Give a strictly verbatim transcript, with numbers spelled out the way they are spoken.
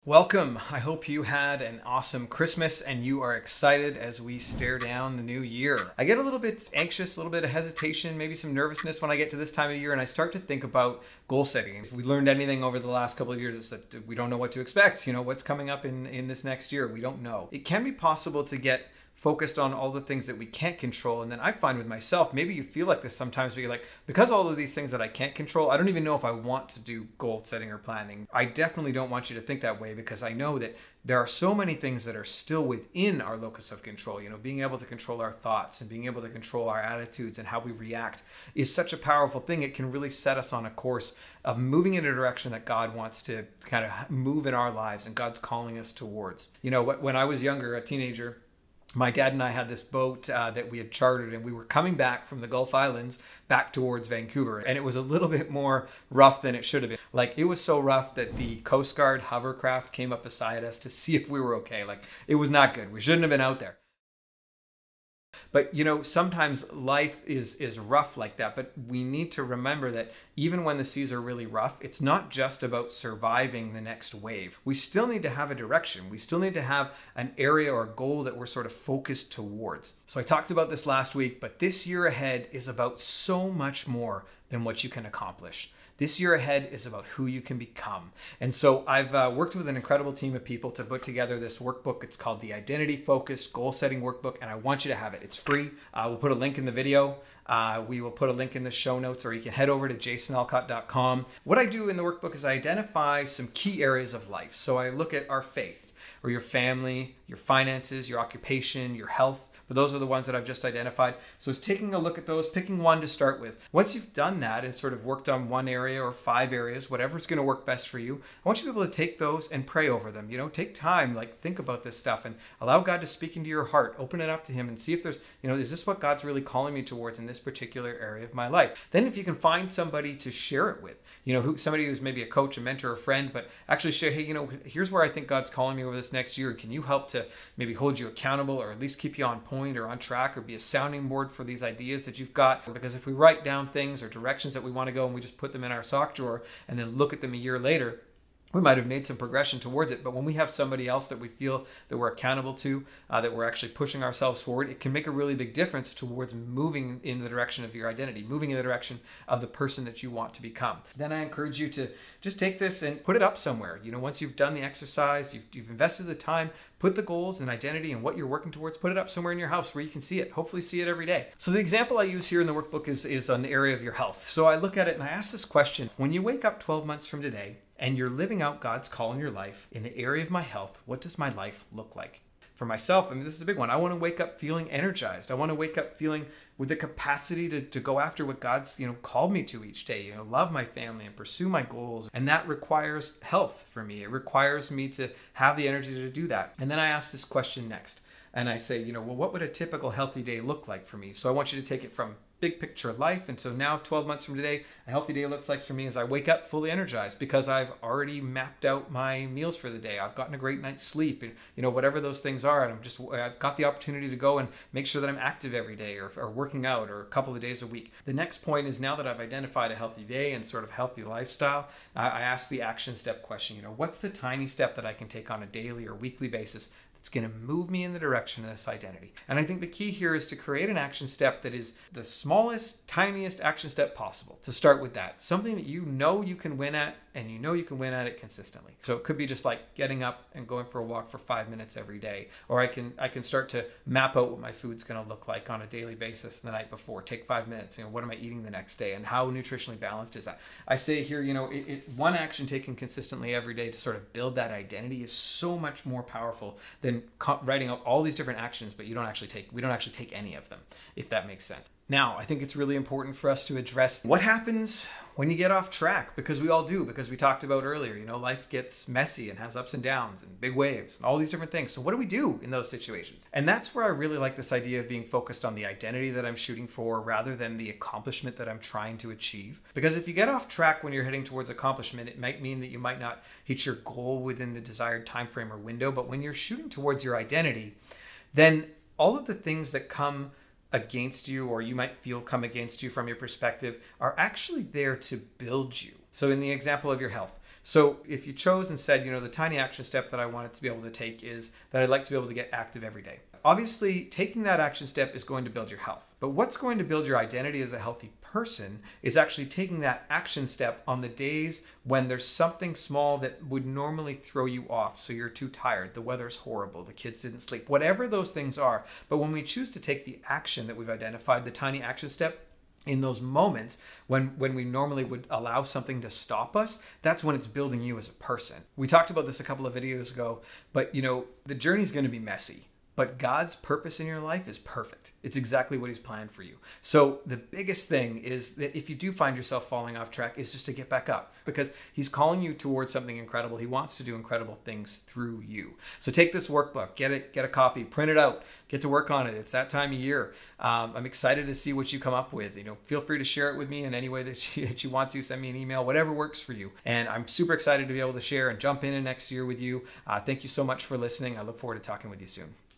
Welcome. I hope you had an awesome Christmas and you are excited as we stare down the new year. I get a little bit anxious, a little bit of hesitation, maybe some nervousness when I get to this time of year and I start to think about goal setting. If we learned anything over the last couple of years, it's that we don't know what to expect. You know, what's coming up in, in this next year, we don't know. It can be possible to get focused on all the things that we can't control. And then I find with myself, maybe you feel like this sometimes, but you're like, because all of these things that I can't control, I don't even know if I want to do goal setting or planning. I definitely don't want you to think that way, because I know that there are so many things that are still within our locus of control. You know, being able to control our thoughts and being able to control our attitudes and how we react is such a powerful thing. It can really set us on a course of moving in a direction that God wants to kind of move in our lives and God's calling us towards. You know, when I was younger, a teenager, my dad and I had this boat uh, that we had chartered, and we were coming back from the Gulf Islands back towards Vancouver. And it was a little bit more rough than it should have been. Like, it was so rough that the Coast Guard hovercraft came up beside us to see if we were okay. Like, it was not good. We shouldn't have been out there. But, you know, sometimes life is is rough like that. But we need to remember that even when the seas are really rough, it's not just about surviving the next wave. We still need to have a direction. We still need to have an area or a goal that we're sort of focused towards. So I talked about this last week, but this year ahead is about so much more than what you can accomplish. This year ahead is about who you can become. And so I've uh, worked with an incredible team of people to put together this workbook. It's called the Identity Focused Goal Setting Workbook, and I want you to have it. It's free. Uh, we'll put a link in the video. Uh, we will put a link in the show notes, or you can head over to jason alcott dot com. What I do in the workbook is I identify some key areas of life. So I look at our faith, or your family, your finances, your occupation, your health. But those are the ones that I've just identified. So it's taking a look at those, picking one to start with. Once you've done that and sort of worked on one area or five areas, whatever's going to work best for you, I want you to be able to take those and pray over them. You know, take time, like think about this stuff and allow God to speak into your heart. Open it up to Him and see if there's, you know, is this what God's really calling me towards in this particular area of my life? Then if you can find somebody to share it with, you know, who somebody who's maybe a coach, a mentor, a friend, but actually share, hey, you know, here's where I think God's calling me over this next year. Can you help to maybe hold you accountable, or at least keep you on point or on track, or be a sounding board for these ideas that you've got? Because if we write down things or directions that we want to go and we just put them in our sock drawer and then look at them a year later, we might have made some progression towards it. But when we have somebody else that we feel that we're accountable to, uh, that we're actually pushing ourselves forward, it can make a really big difference towards moving in the direction of your identity, moving in the direction of the person that you want to become. Then I encourage you to just take this and put it up somewhere. You know, once you've done the exercise, you've, you've invested the time, put the goals and identity and what you're working towards, put it up somewhere in your house where you can see it, hopefully see it every day. So the example I use here in the workbook is, is on the area of your health. So I look at it and I ask this question: when you wake up twelve months from today and you're living out God's call in your life in the area of my health, what does my life look like? For myself, I mean, this is a big one. I want to wake up feeling energized. I want to wake up feeling with the capacity to, to go after what God's, you know, called me to each day, you know, love my family and pursue my goals. And that requires health for me. It requires me to have the energy to do that. And then I ask this question next. And I say, you know, well, what would a typical healthy day look like for me? So I want you to take it from big picture life. And so now twelve months from today, a healthy day looks like for me is I wake up fully energized because I've already mapped out my meals for the day. I've gotten a great night's sleep, and, you know, whatever those things are. And I'm just, I've got the opportunity to go and make sure that I'm active every day, or, or working out, or a couple of days a week. The next point is, now that I've identified a healthy day and sort of healthy lifestyle, I, I ask the action step question. You know, what's the tiny step that I can take on a daily or weekly basis it's going to move me in the direction of this identity? And I think the key here is to create an action step that is the smallest, tiniest action step possible. To start with that, something that you know you can win at, and you know you can win at it consistently. So it could be just like getting up and going for a walk for five minutes every day. Or I can I can start to map out what my food's going to look like on a daily basis the night before. Take five minutes. You know, what am I eating the next day, and how nutritionally balanced is that? I say here, you know, it, it, one action taken consistently every day to sort of build that identity is so much more powerful than co- writing out all these different actions, but you don't actually take we don't actually take any of them, if that makes sense. Now, I think it's really important for us to address what happens when you get off track, because we all do, because we talked about earlier, you know, life gets messy and has ups and downs and big waves and all these different things. So what do we do in those situations? And that's where I really like this idea of being focused on the identity that I'm shooting for rather than the accomplishment that I'm trying to achieve. Because if you get off track when you're heading towards accomplishment, it might mean that you might not hit your goal within the desired time frame or window. But when you're shooting towards your identity, then all of the things that come against you, or you might feel come against you from your perspective, are actually there to build you. So in the example of your health, So if you chose and said, you know, the tiny action step that I wanted to be able to take is that I'd like to be able to get active every day. Obviously, taking that action step is going to build your health. But what's going to build your identity as a healthy person is actually taking that action step on the days when there's something small that would normally throw you off. So you're too tired, the weather's horrible, the kids didn't sleep, whatever those things are. But when we choose to take the action that we've identified, the tiny action step, in those moments when when we normally would allow something to stop us, that's when it's building you as a person. We talked about this a couple of videos ago, but you know, the journey is going to be messy. But God's purpose in your life is perfect. It's exactly what he's planned for you. So the biggest thing is that if you do find yourself falling off track, is just to get back up, because he's calling you towards something incredible. He wants to do incredible things through you. So take this workbook, get it, get a copy, print it out, get to work on it. It's that time of year. Um, I'm excited to see what you come up with. You know, feel free to share it with me in any way that you, that you want to. Send me an email, whatever works for you. And I'm super excited to be able to share and jump in next year with you. Uh, thank you so much for listening. I look forward to talking with you soon.